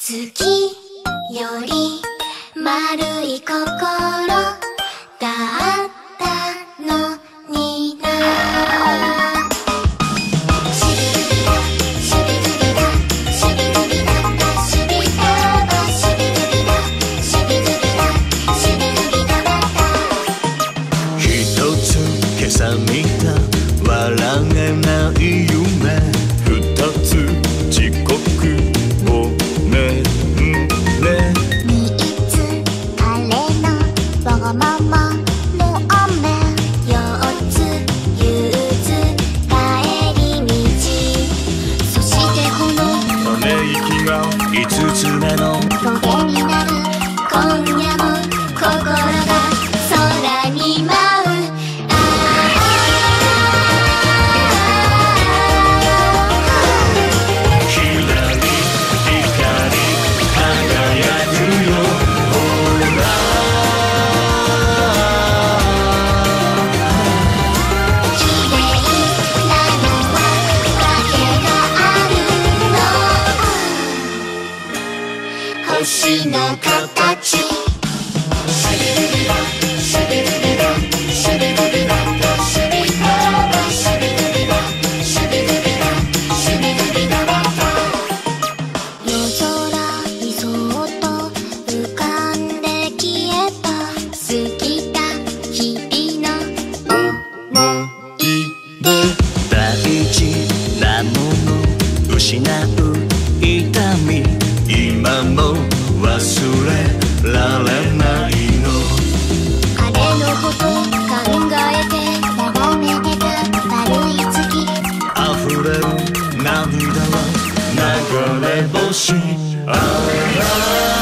月より丸い心だったのにな。シビルビダシビルビダシビルビダダシビダバシビルビダシビルビダシビルビダバダ。 一つ今朝見た笑えない夢、二つ遅刻ごめんね。 三つ彼のわがままの雨、四つ憂鬱帰り道、そしてこのため息が五つ目の影になる今夜も心が空に舞う。星の形。シビルビダシビルビダシビルビダダシビダバシビルビダシビルビダシビルビダバダ。夜空にそっと浮かんで消えた過ぎた日々の思い出。 大事なもの失う痛み、今も忘れられないの。 あれのこと考えて眺めてた悪い月、 溢れる涙は流れ星。ああ